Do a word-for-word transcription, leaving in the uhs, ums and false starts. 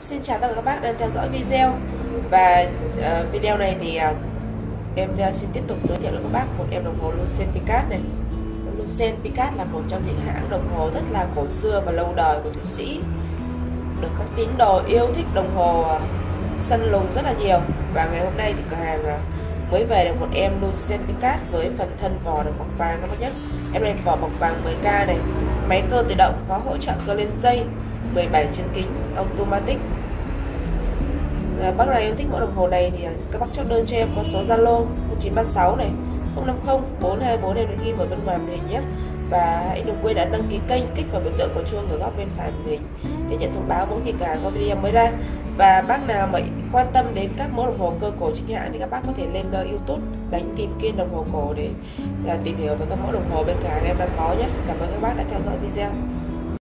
Xin chào tất cả các bác đang theo dõi video. Và uh, video này thì uh, em uh, xin tiếp tục giới thiệu với các bác một em đồng hồ Lucent Picasso này. Lucent Picasso là một trong những hãng đồng hồ rất là cổ xưa và lâu đời của Thụy Sĩ, được các tín đồ yêu thích đồng hồ uh, săn lùng rất là nhiều. Và ngày hôm nay thì cửa hàng uh, mới về được một em Lucent Picasso với phần thân vỏ được bọc vàng các bác nhé. Em này vỏ bọc vàng mười K này, máy cơ tự động, có hỗ trợ cơ lên dây, mười bảy chân kính automatic. À, bác nào yêu thích mẫu đồng hồ này thì các bác chốt đơn cho em có số Zalo không chín ba sáu này không năm không bốn hai bốn, em được ghi ở bên ngoài màn hình nhé. Và hãy đừng quên ấn đăng ký kênh, kích vào biểu tượng của chuông ở góc bên phải màn hình để nhận thông báo mỗi khi cả có video mới ra. Và bác nào mà quan tâm đến các mẫu đồng hồ cơ cổ chính hãng thì các bác có thể lên uh, YouTube đánh tìm kiếm đồng hồ cổ để uh, tìm hiểu về các mẫu đồng hồ bên cửa hàng em đang có nhé. Cảm ơn các bác đã theo dõi video.